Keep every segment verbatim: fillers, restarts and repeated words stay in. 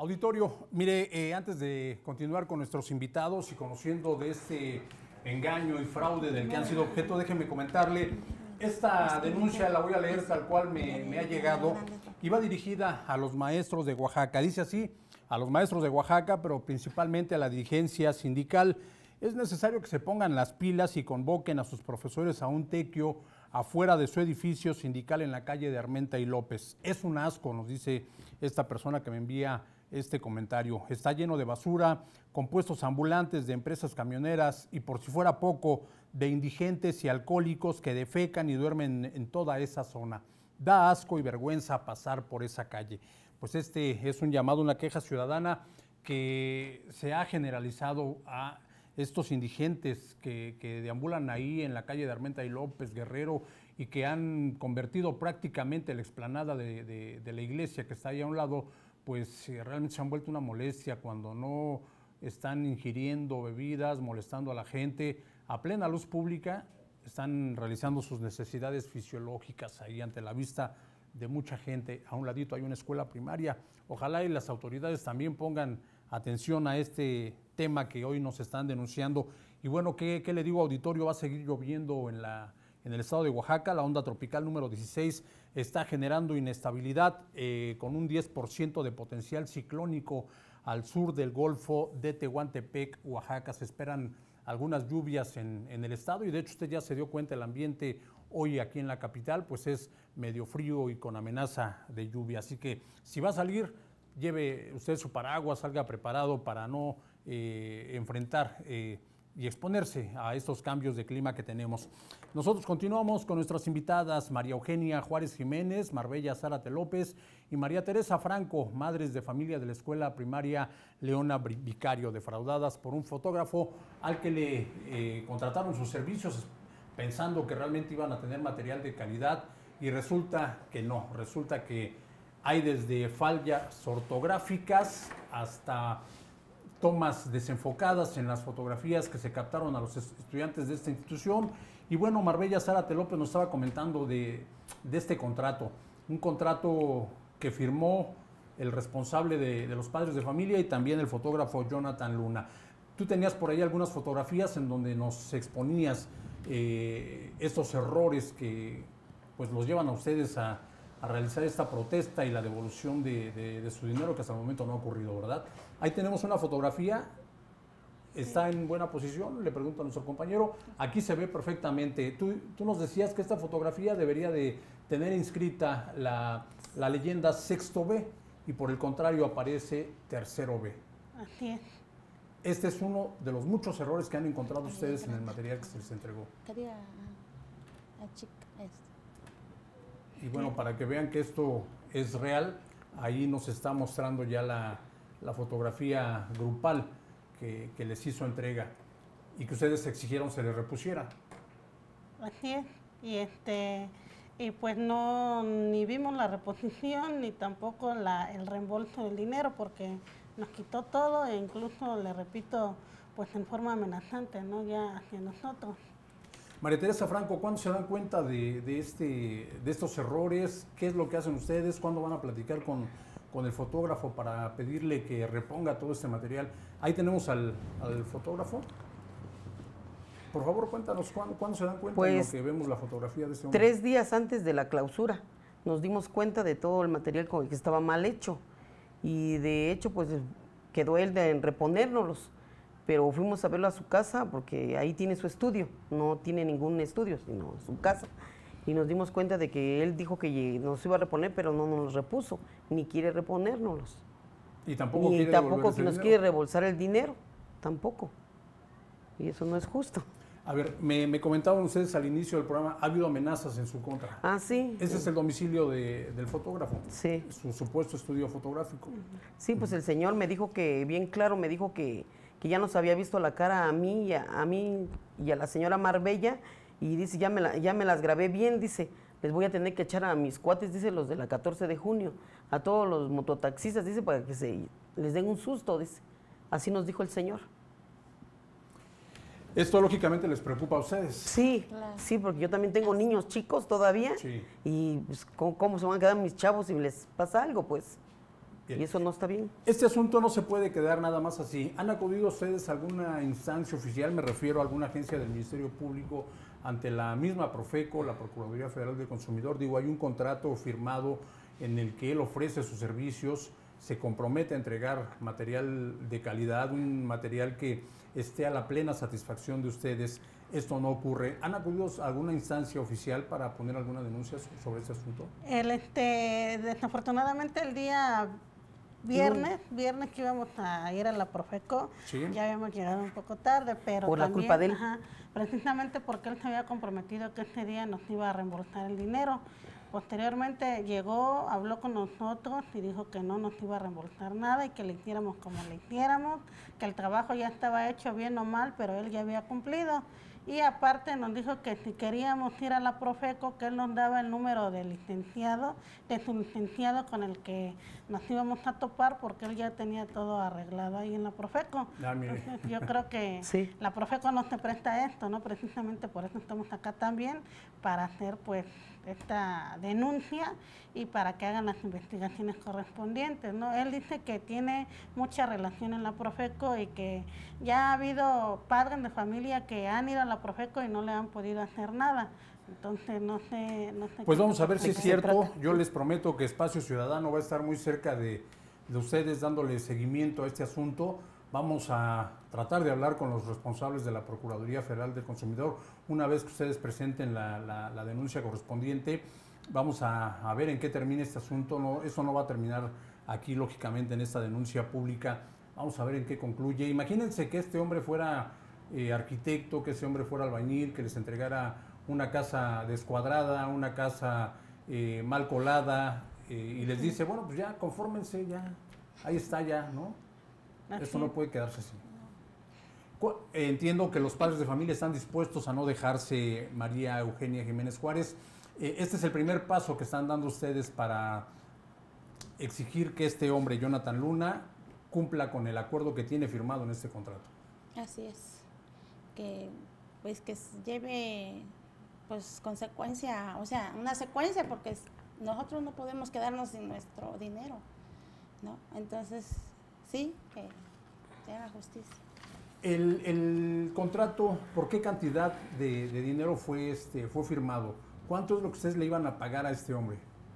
Auditorio, mire, eh, antes de continuar con nuestros invitados y conociendo de este engaño y fraude del que han sido objeto, déjenme comentarle, esta denuncia la voy a leer tal cual me, me ha llegado y va dirigida a los maestros de Oaxaca. Dice así, a los maestros de Oaxaca, pero principalmente a la dirigencia sindical. Es necesario que se pongan las pilas y convoquen a sus profesores a un tequio afuera de su edificio sindical en la calle de Armenta y López. Es un asco, nos dice esta persona que me envía este comentario. Está lleno de basura, compuestos ambulantes de empresas camioneras y, por si fuera poco, de indigentes y alcohólicos que defecan y duermen en toda esa zona. Da asco y vergüenza pasar por esa calle. Pues este es un llamado, una queja ciudadana que se ha generalizado a estos indigentes que, que deambulan ahí en la calle de Armenta y López, Guerrero, y que han convertido prácticamente la explanada de, de, de la iglesia que está ahí a un lado, pues realmente se han vuelto una molestia cuando no están ingiriendo bebidas, molestando a la gente. A plena luz pública están realizando sus necesidades fisiológicas ahí ante la vista de mucha gente. A un ladito hay una escuela primaria. Ojalá y las autoridades también pongan atención a este tema que hoy nos están denunciando. Y bueno, ¿qué, qué le digo, auditorio? Va a seguir lloviendo en, la, en el estado de Oaxaca. La onda tropical número dieciséis está generando inestabilidad eh, con un diez por ciento de potencial ciclónico al sur del Golfo de Tehuantepec, Oaxaca. Se esperan algunas lluvias en, en el estado y de hecho usted ya se dio cuenta, el ambiente hoy aquí en la capital pues es medio frío y con amenaza de lluvia. Así que si va a salir, lleve usted su paraguas, salga preparado para no eh, enfrentar eh, y exponerse a estos cambios de clima que tenemos. Nosotros continuamos con nuestras invitadas María Eugenia Juárez Jiménez, Marbella Zárate López y María Teresa Franco, madres de familia de la escuela primaria Leona Vicario, defraudadas por un fotógrafo al que le eh, contrataron sus servicios pensando que realmente iban a tener material de calidad y resulta que no, resulta que hay desde fallas ortográficas hasta tomas desenfocadas en las fotografías que se captaron a los estudiantes de esta institución. Y bueno, Marbella Zárate López nos estaba comentando de, de este contrato, un contrato que firmó el responsable de, de los padres de familia y también el fotógrafo Jonathan Luna. Tú tenías por ahí algunas fotografías en donde nos exponías eh, estos errores que pues los llevan a ustedes a, a realizar esta protesta y la devolución de, de, de su dinero, que hasta el momento no ha ocurrido, ¿verdad? Ahí tenemos una fotografía, está en buena posición, le pregunto a nuestro compañero, aquí se ve perfectamente. Tú, tú nos decías que esta fotografía debería de tener inscrita la, la leyenda sexto B y por el contrario aparece tercero B. Así es. Este es uno de los muchos errores que han encontrado ustedes en el material que se les entregó. Quería a chica esto. Y bueno, para que vean que esto es real, ahí nos está mostrando ya la, la fotografía grupal que, que les hizo entrega y que ustedes exigieron se les repusiera. Así es, y este y pues no ni vimos la reposición ni tampoco la, el reembolso del dinero porque nos quitó todo e incluso, le repito, pues en forma amenazante, ¿no? Ya hacia nosotros. María Teresa Franco, ¿cuándo se dan cuenta de, de, este, de estos errores? ¿Qué es lo que hacen ustedes? ¿Cuándo van a platicar con, con el fotógrafo para pedirle que reponga todo este material? Ahí tenemos al, al fotógrafo. Por favor, cuéntanos, ¿cuándo, ¿cuándo se dan cuenta pues, de lo que vemos la fotografía de este hombre? Tres días antes de la clausura nos dimos cuenta de todo el material con el que estaba mal hecho. Y de hecho, pues quedó él de reponérnoslos. Pero fuimos a verlo a su casa porque ahí tiene su estudio, no tiene ningún estudio, sino su casa. Y nos dimos cuenta de que él dijo que nos iba a reponer, pero no nos los repuso, ni quiere reponérnoslos. Y tampoco ni quiere tampoco que nos dinero. quiere reembolsar el dinero, tampoco. Y eso no es justo. A ver, me, me comentaban ustedes al inicio del programa, ha habido amenazas en su contra. Ah, sí. Ese es el domicilio de, del fotógrafo. Sí. Su supuesto estudio fotográfico. Sí, pues el señor me dijo que, bien claro, me dijo que, que ya nos había visto la cara a mí, y a, a mí y a la señora Marbella, y dice, ya me, la, ya me las grabé bien, dice, les voy a tener que echar a mis cuates, dice, los de la catorce de junio, a todos los mototaxistas, dice, para que se les den un susto, dice. Así nos dijo el señor. Esto lógicamente les preocupa a ustedes. Sí, claro. Sí, porque yo también tengo niños chicos todavía, sí. Y pues, ¿cómo, ¿cómo se van a quedar mis chavos si les pasa algo, pues? Bien. Y eso no está bien. Este asunto no se puede quedar nada más así. ¿Han acudido ustedes a alguna instancia oficial, me refiero a alguna agencia del Ministerio Público, ante la misma Profeco, la Procuraduría Federal del Consumidor? Digo, hay un contrato firmado en el que él ofrece sus servicios, se compromete a entregar material de calidad, un material que esté a la plena satisfacción de ustedes. Esto no ocurre. ¿Han acudido a alguna instancia oficial para poner alguna denuncia sobre este asunto? El, este, desafortunadamente el día viernes, mm. viernes que íbamos a ir a la Profeco, ¿sí? Ya habíamos llegado un poco tarde, pero por también, la culpa de él. Ajá, precisamente porque él se había comprometido que ese día nos iba a reembolsar el dinero. Posteriormente llegó, habló con nosotros y dijo que no nos iba a reembolsar nada y que le hiciéramos como le hiciéramos, que el trabajo ya estaba hecho bien o mal, pero él ya había cumplido. Y aparte nos dijo que si queríamos ir a la Profeco, que él nos daba el número del licenciado, de su licenciado con el que nos íbamos a topar, porque él ya tenía todo arreglado ahí en la Profeco. Ah, mire. Entonces, yo creo que sí. La Profeco no se presta a esto, ¿no? Precisamente por eso estamos acá también, para hacer pues esta denuncia y para que hagan las investigaciones correspondientes, ¿no? Él dice que tiene mucha relación en la Profeco y que ya ha habido padres de familia que han ido a la Profeco y no le han podido hacer nada. Entonces, no sé... No sé pues vamos a ver si es cierto. Yo les prometo que Espacio Ciudadano va a estar muy cerca de, de ustedes dándole seguimiento a este asunto. Vamos a tratar de hablar con los responsables de la Procuraduría Federal del Consumidor. Una vez que ustedes presenten la, la, la denuncia correspondiente, vamos a, a ver en qué termina este asunto. No, eso no va a terminar aquí, lógicamente, en esta denuncia pública. Vamos a ver en qué concluye. Imagínense que este hombre fuera eh, arquitecto, que ese hombre fuera albañil, que les entregara una casa descuadrada, una casa eh, mal colada, eh, y les dice, bueno, pues ya, confórmense, ya, ahí está ya, ¿no? Así. Esto no puede quedarse así. Entiendo que los padres de familia están dispuestos a no dejarse, María Eugenia Jiménez Juárez. Este es el primer paso que están dando ustedes para exigir que este hombre, Jonathan Luna, cumpla con el acuerdo que tiene firmado en este contrato. Así es. Que pues que lleve pues consecuencia, o sea, una secuencia, porque nosotros no podemos quedarnos sin nuestro dinero, ¿no? Entonces, sí, que se haga justicia. El, el contrato, ¿por qué cantidad de, de dinero fue, este, fue firmado? ¿Cuánto es lo que ustedes le iban a pagar a este hombre?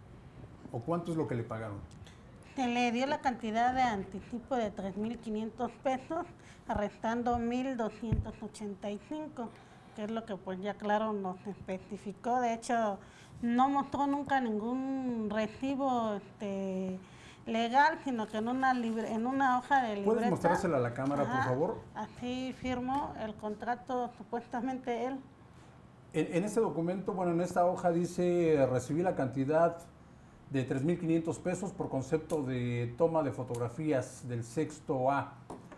¿O cuánto es lo que le pagaron? Se le dio la cantidad de anticipo de tres mil quinientos pesos, restando mil doscientos ochenta y cinco, que es lo que pues ya claro nos especificó. De hecho, no mostró nunca ningún recibo este, legal, sino que en una libre, en una hoja de libreta. ¿Puedes mostrársela a la cámara, ajá, por favor? Así firmó el contrato supuestamente él. En, en este documento, bueno, en esta hoja dice, recibí la cantidad de tres mil quinientos pesos por concepto de toma de fotografías del sexto A.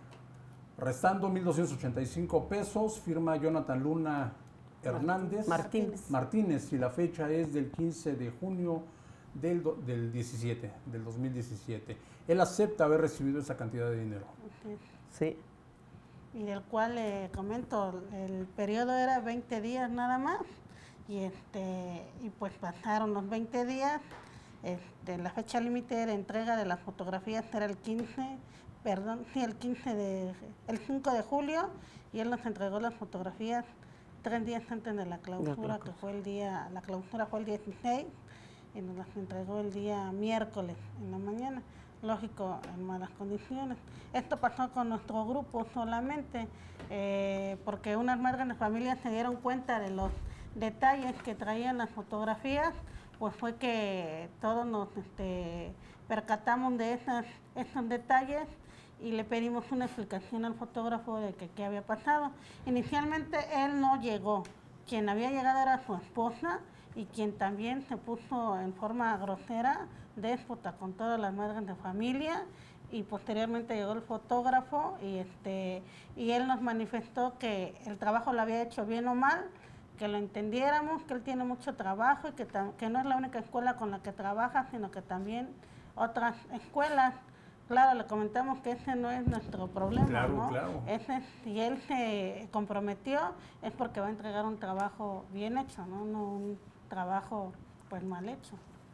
Restando mil doscientos ochenta y cinco pesos, firma Jonathan Luna Hernández Martínez. Martínez, y la fecha es del quince de junio del, del diecisiete, del dos mil diecisiete. Él acepta haber recibido esa cantidad de dinero. Sí. Y del cual le eh, comento, el periodo era veinte días nada más, y este y pues pasaron los veinte días. Este, la fecha límite de entrega de las fotografías era el quince, perdón, sí, el quince de, el cinco de julio, y él nos entregó las fotografías tres días antes de la clausura, que fue el día, la clausura fue el dieciséis, y nos las entregó el día miércoles en la mañana, lógico, en malas condiciones. Esto pasó con nuestro grupo solamente, eh, porque unas madres de familia se dieron cuenta de los detalles que traían las fotografías, pues fue que todos nos este, percatamos de esas, esos detalles y le pedimos una explicación al fotógrafo de que qué había pasado. Inicialmente él no llegó, quien había llegado era su esposa, y quien también se puso en forma grosera, déspota con todas las madres de familia, y posteriormente llegó el fotógrafo y, este, y él nos manifestó que el trabajo lo había hecho bien o mal, que lo entendiéramos, que él tiene mucho trabajo y que, que no es la única escuela con la que trabaja, sino que también otras escuelas. Claro, le comentamos que ese no es nuestro problema, claro, ¿no? Claro. Ese, si él se comprometió, es porque va a entregar un trabajo bien hecho, no, no un trabajo pues mal hecho.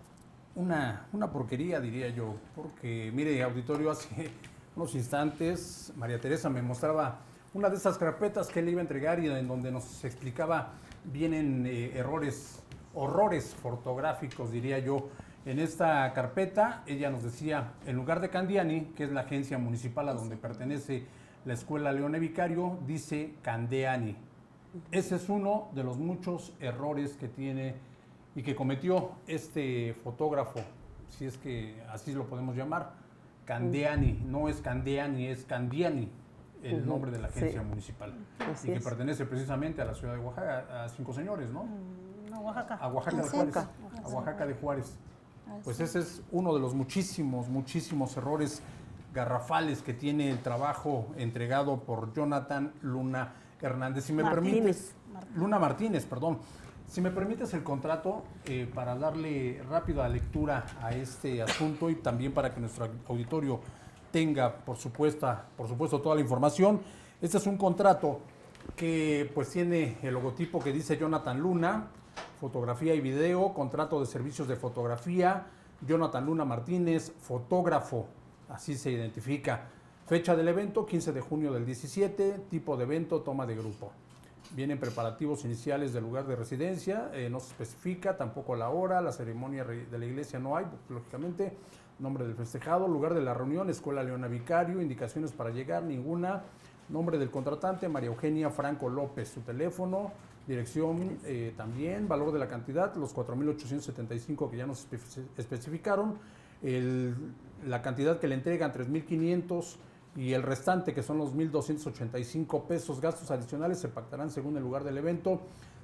una, una porquería, diría yo, porque mire, auditorio, hace unos instantes María Teresa me mostraba una de esas carpetas que le iba a entregar y en donde nos explicaba vienen eh, errores, horrores fotográficos, diría yo. En esta carpeta ella nos decía, en lugar de Candiani, que es la agencia municipal a donde pertenece la Escuela Leone Vicario, dice Candeani. Ese es uno de los muchos errores que tiene y que cometió este fotógrafo, si es que así lo podemos llamar, Candeani. No es Candeani, es Candiani, el uh-huh. nombre de la agencia sí. municipal. Así y que es. Pertenece precisamente a la ciudad de Oaxaca, a Cinco Señores, ¿no? No, Oaxaca. A Oaxaca de Juárez. A Oaxaca de Juárez. Pues ese es uno de los muchísimos, muchísimos errores garrafales que tiene el trabajo entregado por Jonathan Luna Hernández. Si me Martínez. permites, Luna Martínez, perdón. Si me permites el contrato eh, para darle rápida lectura a este asunto y también para que nuestro auditorio tenga, por supuesto, por supuesto, toda la información. Este es un contrato que pues tiene el logotipo que dice Jonathan Luna, fotografía y video, contrato de servicios de fotografía, Jonathan Luna Martínez, fotógrafo, así se identifica. Fecha del evento, quince de junio del diecisiete, tipo de evento, toma de grupo. Vienen preparativos iniciales del lugar de residencia, eh, no se especifica, tampoco la hora, la ceremonia de la iglesia no hay, lógicamente, nombre del festejado, lugar de la reunión, Escuela Leona Vicario, indicaciones para llegar, ninguna, nombre del contratante, María Eugenia Franco López, su teléfono, dirección eh, también, valor de la cantidad, los cuatro mil ochocientos setenta y cinco que ya nos especificaron, el, la cantidad que le entregan, tres mil quinientos, y el restante, que son los mil doscientos ochenta y cinco pesos, gastos adicionales se pactarán según el lugar del evento.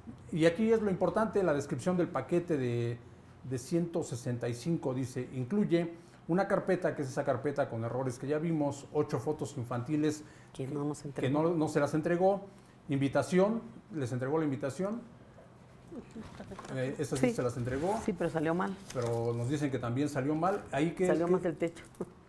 Y aquí es lo importante, la descripción del paquete de, de ciento sesenta y cinco, dice, incluye una carpeta, que es esa carpeta con errores que ya vimos, ocho fotos infantiles que no, nos que no, no se las entregó, invitación, les entregó la invitación, eh, esas sí se las entregó. Sí, pero salió mal. Pero nos dicen que también salió mal. Ahí que, salió que, más del techo.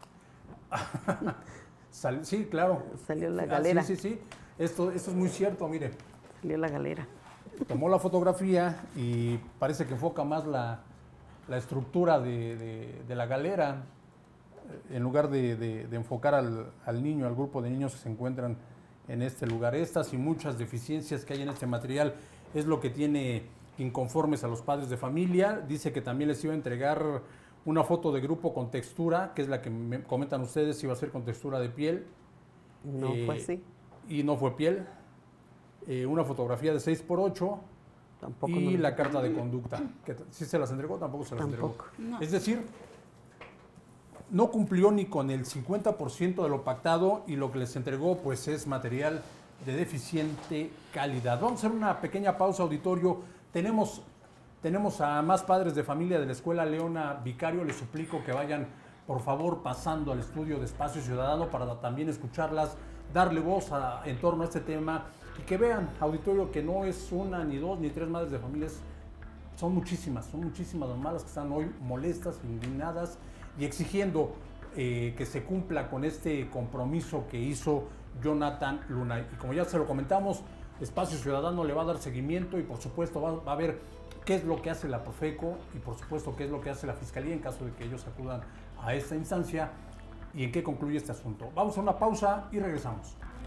Sal, sí, claro. Salió la galera. Ah, sí, sí, sí. Esto, esto es muy cierto, mire. Salió la galera. Tomó la fotografía y parece que enfoca más la, la estructura de, de, de la galera en lugar de, de, de enfocar al, al niño, al grupo de niños que se encuentran en este lugar. Estas y muchas deficiencias que hay en este material es lo que tiene inconformes a los padres de familia. Dice que también les iba a entregar una foto de grupo con textura, que es la que me comentan ustedes, iba a ser con textura de piel. No eh, fue así. Y no fue piel. Eh, una fotografía de seis por ocho. Tampoco. Y no la carta de conducta. Que si se las entregó, tampoco se las tampoco. entregó. No. Es decir, no cumplió ni con el cincuenta por ciento de lo pactado y lo que les entregó pues es material de deficiente calidad. Vamos a hacer una pequeña pausa, auditorio. Tenemos... Tenemos a más padres de familia de la Escuela Leona Vicario. Les suplico que vayan, por favor, pasando al estudio de Espacio Ciudadano para también escucharlas, darle voz a, en torno a este tema y que vean, auditorio, que no es una, ni dos, ni tres madres de familias. Son muchísimas, son muchísimas las malas que están hoy molestas, indignadas y exigiendo eh, que se cumpla con este compromiso que hizo Jonathan Luna. Y como ya se lo comentamos, Espacio Ciudadano le va a dar seguimiento y, por supuesto, va, va a ver qué es lo que hace la Profeco y por supuesto qué es lo que hace la Fiscalía en caso de que ellos acudan a esta instancia y en qué concluye este asunto. Vamos a una pausa y regresamos.